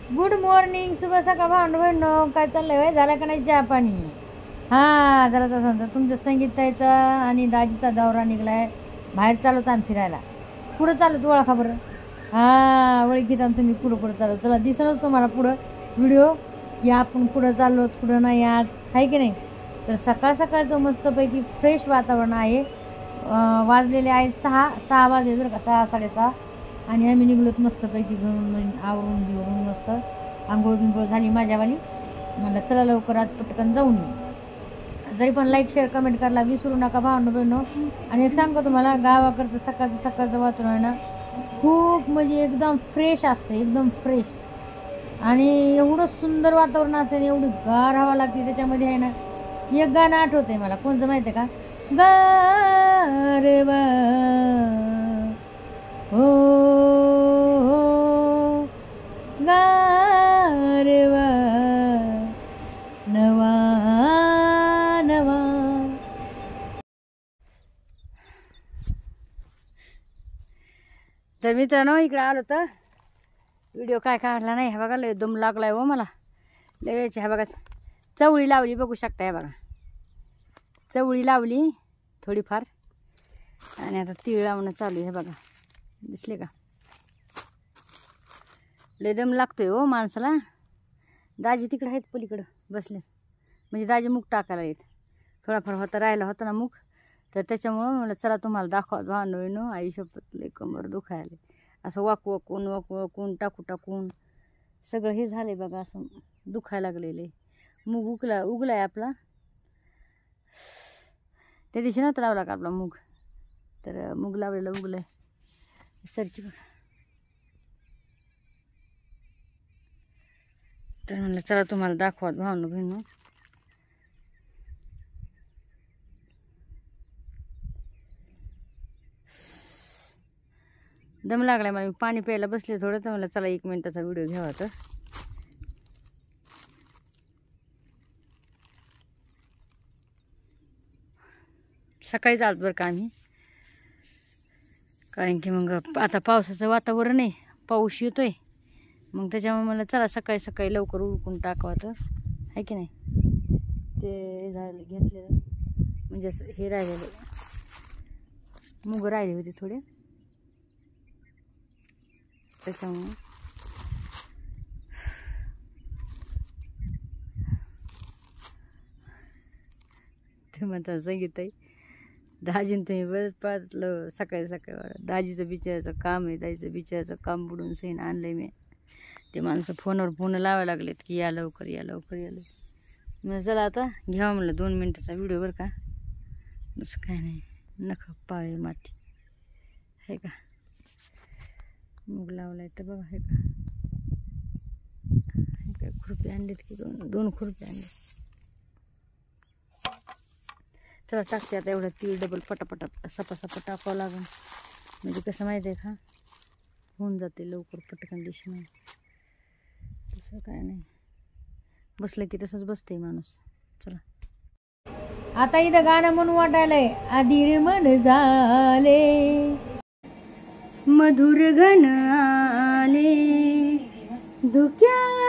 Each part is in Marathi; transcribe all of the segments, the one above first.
गुड मॉर्निंग, शुभ सकाळ भांडवण. काय चाललंय वय? झाला का नाही चहा पाणी? हां, जरा तसं तुमचं संगीताचा आणि दाजीचा दौरा निघलाय. बाहेर चालवता आणि फिरायला. पुढं चालू तू ओळखा बरं. हां, ओळखीता तुम्ही पुढं पुढं चालू. चला दिसणच तुम्हाला पुढं व्हिडिओ की आपण पुढं चाललो पुढं नाही आज, आहे की नाही? तर सकाळ सकाळचं मस्तपैकी फ्रेश वातावरण आहे. वाजलेले आहे 6 वाजले बरं का, 6 साडेसहा. आणि आम्ही निघलोत मस्तपैकी घरून आवरून बिवरून मस्त आंघोळ बिंघोळ झाली माझ्यावाली. म्हणलं चला लवकर आज पटकन जाऊन येऊ. जरी पण लाईक शेअर कमेंट करायला विसरू नका भावनो बहिणो. आणि एक सांगतो तुम्हाला, गावाकडचं सकाळचं वातावरण आहे ना, खूप म्हणजे एकदम फ्रेश असतं, एकदम फ्रेश. आणि एवढं सुंदर वातावरण असतं आणि एवढी गार हवा लागते त्याच्यामध्ये आहे ना. एक गाणं आठवतं आहे मला, कोणतं माहिती आहे का? गारवा हो गारवा नवा नवा. तर मित्रांनो, इकडे आलो तर व्हिडिओ काय काढला नाही. हे बघा लय दम लागलाय हो मला, लय वेळची. हे बघा चवळी लावली, बघू शकता. हे बघा चवळी लावली थोडीफार. आणि आता तीळ लावणं चालू आहे. हे बघा दिसले का? लय दम लागतोय हो माणसाला. दाजी तिकडे आहेत पलीकडं बसले, म्हणजे दाजी मूग टाकायला येत. थोडाफार राहिला होता ना मूग, तर त्याच्यामुळं म्हणलं चला तुम्हाला दाखवा भावनो. आयुष्यात लय कमर दुखायला, असं वाकवून टाकून सगळं हे झालंय बघा, असं दुखायला लागलेलं. मूग उगलाय आपला. त्या दिवशी नव्हता लावला का आपला मूग, तर मूग लावलेलं उगलंय सरकी बघा. तर म्हणलं चला तुम्हाला दाखवा भावनो बहिणो. दम लागलाय मला, मी पाणी प्यायला बसले थोडं, तर म्हणलं चला 1 मिनिटाचा व्हिडिओ घ्यावा. तर सकाळीच आलो बरं का आम्ही, कारण की मग आता पावसाचं वातावरण आहे, पाऊस येतोय. मग त्याच्यामुळे मला चला सकाळी सकाळी लवकर उरकून टाकावं. तर आहे की नाही? ते झालं घेतलेलं, म्हणजे हे राहिलेलं मूग राहिले होते थोडे, त्याच्यामुळे. ते म्हणतात संगीत आहे दाजीन तुम्ही बरंच पाचलं सकाळी सकाळी. दाजीचं बिचाराचं काम आहे, दाजीचं बिचाराचं काम बुडून सहीन आणलंय मी. ते माणसं फोनवर फोन लावायला लागलेत की या लवकर या लवकर या लवकर. म्हणजे चला आता घ्यावा म्हणलं 2 मिनिटाचा व्हिडिओ बरं का. असं काय नाही, नख पाळे माती आहे का. मूग लावलाय तर बघा, हे का काय खुरपे आणलेत की दोन खुरपे आणले. चला टाकते आता एवढं तीळ डबल पटापटा सपा टाकावं लागेल, म्हणजे कसं माहिती आहे का, होऊन जाते लवकर पटकन डिश नाही. तसं काय नाही, बसलं की तसंच बसते माणूस. चला आता इथं गाणं म्हणून वाटायलंय, आधीर मन झाले मधुर घन आले धुक्यातुनी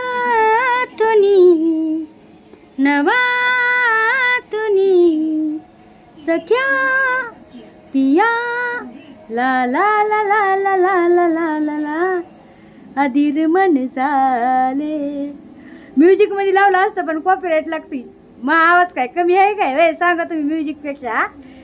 नवातुनी सख्या पिया ला ला ला ला ला ला ला ला ला ला अधीर मन झाले. म्युझिक मध्ये लावलं असतं पण कॉपीराईट लागते. मग आवाज काय कमी आहे काय वय? सांगा तुम्ही म्युझिक पेक्षा.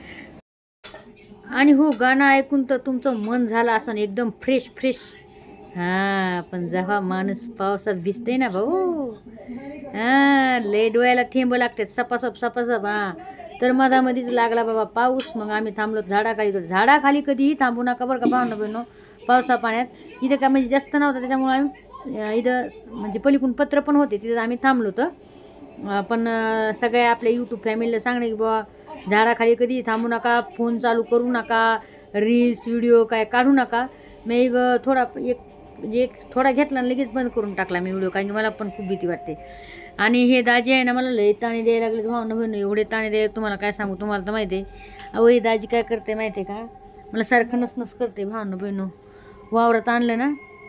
आणि हो, गाणं ऐकून तर तुमचं मन झालं असं एकदम फ्रेश फ्रेश. हा, पण जेव्हा माणूस पावसात भिजते ना भाऊ, हा लय डोळ्याला थेंब लागतात सपासप. हा, तर मधामध्येच लागला बाबा पाऊस. मग आम्ही थांबलो झाडाखाली कधीही थांबू नका बरं का भावना बहिणो पावसा पाण्यात. इथं काय म्हणजे जास्त नव्हतं, त्याच्यामुळे आम्ही इथं म्हणजे पलीकडून पत्र पण होते, तिथं आम्ही थांबलो होतं. पण सगळ्या आपल्या यूट्यूब फॅमिलीला सांगणे की बाबा झाडाखाली कधी थांबू नका, फोन चालू करू नका, रील्स व्हिडिओ काय काढू नका. मी एक थोडा घेतला आणि लगेच बंद करून टाकला मी व्हिडिओ, कारण की मला पण खूप भीती वाटते. आणि हे दाजी आहे ना, मला लय ताणे द्यायला लागले भावना बहिणी, एवढे ताणे द्यायला तुम्हाला काय सांगू. तुम्हाला तर माहिती आहे अहो, हे दाजी काय करते माहिती आहे का, मला सारखं नसनस करते भावना बहिणू. वावरात आणलं ना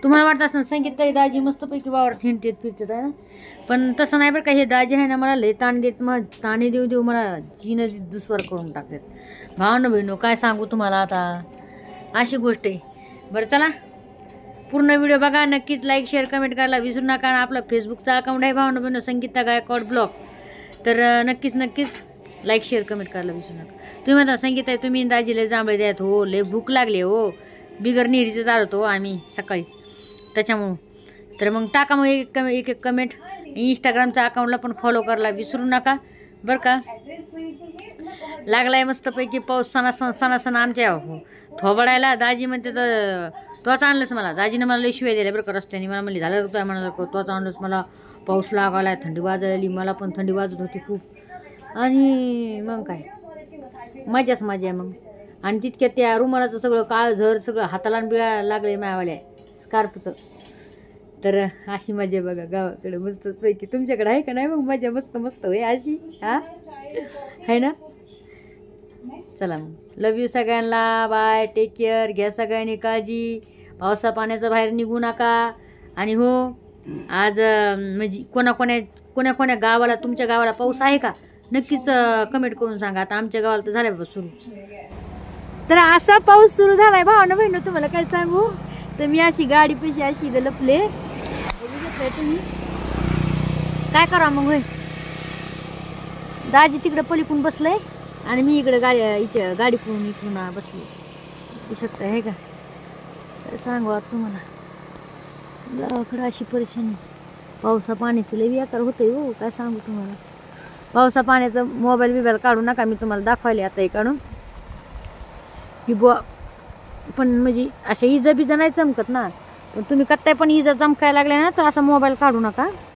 तुम्हाला वाटतं असं संगीत ताई दाजी मस्तपैकी वावरात हिंडतेत फिरतात आहे ना, पण तसं नाही बरं का. हे दाजी आहे ना मला लय ताण देत, मग ताणे देऊ देऊ मला जीनच दुसवर करून टाकतात. भावनो बहिणो काय सांगू तुम्हाला आता, अशी गोष्ट आहे. बरं चला, पूर्ण व्हिडिओ बघा. नक्कीच लाईक शेअर कमेंट करायला विसरू नका. आणि आपला फेसबुकचा अकाउंट आहे भावनो बहिणो संगीता गायकवाड ब्लॉग, तर नक्कीच लाईक शेअर कमेंट करायला विसरू नका. तुम्ही म्हणता संगीता तुम्ही दाजी लय जांभळे द्यात, हो लय भूक लागली हो, बिगर निरीचं चालवतो हो आम्ही सकाळी त्याच्यामुळं. तर मग टाका मग एक कमेंट. इंस्टाग्रामच्या अकाउंटला पण फॉलो करायला विसरू नका बरं का. लागलाय मस्तपैकी पाऊस सणासण आमच्या थोबडायला. दाजी म्हणते तर तोच आणलंस मला, दाजीनं मला लय शिवाय दिल्या बरं का रस्त्याने. मला म्हणली झालं काय म्हणा तोच आणलंस, मला पाऊस लागायला, थंडी वाजायला, मला पण थंडी वाजत होती खूप. आणि मग काय मजाच मजा आहे मग. आणि तितक्यात त्या रुमालाचं सगळं काळ झर सगळं हाताला बिळा लागले मायावाल्या स्कार्फचं. तर अशी मजा आहे बघा गावाकडे मस्तपैकी. तुमच्याकडे आहे का नाही मग मजा मस्त मस्त होय अशी, हा आहे ना. चला मग लव यू सगळ्यांना, बाय, टेक केअर, घ्या सगळ्यांनी काळजी. पावसा पाण्याचं बाहेर निघू नका. आणि हो आज म्हणजे कोण्या गावाला, तुमच्या गावाला पाऊस आहे का नक्कीच कमेंट करून सांगा. आता आमच्या गावाला तर झालाय बाबा सुरू. तर असा पाऊस सुरू झालाय भावानं बहिण, तुम्हाला काय सांगू. तर मी अशी गाडी पैशी अशी लपले, तुम्ही काय करा मग होय. दाजी तिकडे पलीकडून बसलंय आणि मी इकडे गाडी पळून इकडून बसली. येऊ शकता आहे का. काय सांगू आता तुम्हाला, गावाकडं अशी परेशानी. पावसा पाण्याची लई बेकार होतंय हो, काय सांगू तुम्हाला. पावसा पाण्याचं मोबाईल काढू नका, मी तुम्हाला दाखवायला आता हे काढून की बुवा. पण म्हणजे अशा इजा बिजा नाही चमकत ना, पण तुम्ही कत्ताय पण इजा चमकायला लागल्या ना तर असा मोबाईल काढू नका.